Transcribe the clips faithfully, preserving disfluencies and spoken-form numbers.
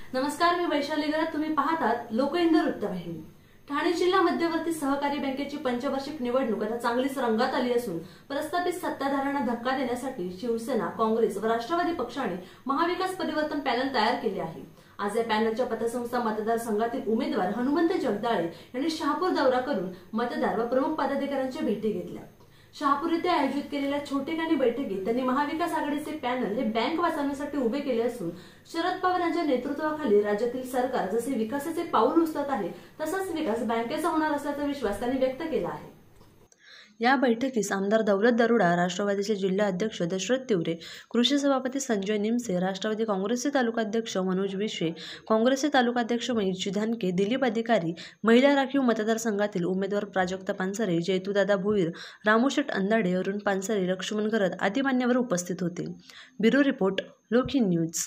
नमस्कार, मी वैशाली गरत. तुम्ही पाहतात लोकहिंद वृत्तवाहिनी. ठाणे जिल्हा मध्यवर्ती सहकारी बँकेची पंचवार्षिक निवडणूक आता चांगलीच रंगात आली असून प्रस्थापित सत्ताधाऱ्यांना धक्का देण्यासाठी शिवसेना, काँग्रेस व राष्ट्रवादी पक्षाने महाविकास परिवर्तन पॅनल तयार केले आहे. आज या पॅनलच्या पतसंस्था मतदारसंघातील उमेदवार हनुमंत जगदाळे यांनी शहापूर दौरा करून मतदार व प्रमुख पदाधिकाऱ्यांच्या भेटी घेतल्या. शहापूर येथे आयोजित केलेल्या छोटेखानी बैठकीत त्यांनी महाविकास आघाडीचे पॅनल हे बँक वाचवण्यासाठी उभे केले असून शरद पवार यांच्या नेतृत्वाखाली राज्यातील सरकार जसे विकासाचे पाऊल उचलत आहे तसाच विकास बँकेचा होणार असल्याचा विश्वास त्यांनी व्यक्त केला आहे. या बैठकीस आमदार दौलत दरोडा, राष्ट्रवादीचे जिल्हा अध्यक्ष दशरथ तिवरे, कृषी सभापती संजय निमसे, राष्ट्रवादी काँग्रेसचे तालुकाध्यक्ष मनोज विश्वे, काँग्रेसचे तालुकाध्यक्ष महेश जिधानके, दिलीप अधिकारी, महिला राखीव मतदारसंघातील उमेदवार प्राजक्ता पानसरे, जयतूदादा भोईर, रामूशेठ अंदाडे, अरुण पानसरे, लक्ष्मण गरत आदी मान्यवर उपस्थित होते. Bureau report, Lokhind news.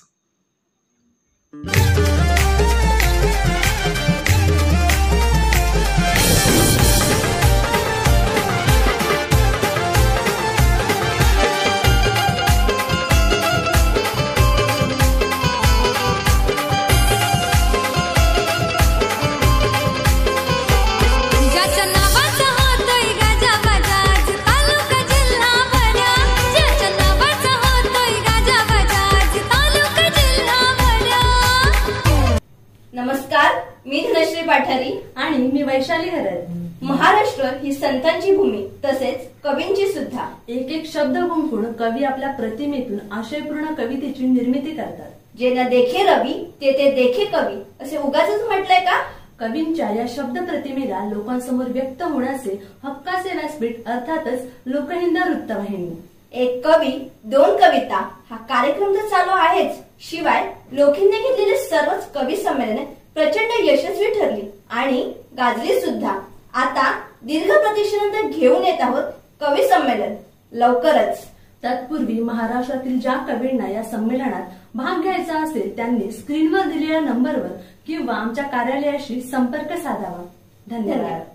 नमस्कार, मी धनश्री पाठारी आणि मी वैशाली गरत. महाराष्ट्र ही संतांची भूमी तसेच कवींची सुद्धा. एक एक शब्द गुंफून कवी आपल्या प्रतिमेतून आशयपूर्ण कवितेची निर्मिती करतात. जे न देखे रवी ते ते देखे कवी असे उगाचच म्हटलंय का? कवींच्या या शब्द प्रतिमेला लोकांसमोर व्यक्त होण्याचे हक्काचे व्यासपीठ अर्थातच लोकहिंद वृत्तवाहिनी. एक कवी दोन कविता हा कार्यक्रम तर चालू आहेच, शिवाय लोकहिंदने घेतलेले सर्वच कवी संमेलने प्रचंड यशस्वी ठरली आणि गाजली सुद्धा. आता दीर्घ प्रतीक्षेनंतर घेऊन येत आहोत कवी संमेलन लवकरच. तत्पूर्वी महाराष्ट्रातील ज्या कवींना या संमेलनात भाग घ्यायचा असेल त्यांनी स्क्रीनवर दिलेल्या नंबरवर किंवा आमच्या कार्यालयाशी संपर्क साधावा. धन्यवाद.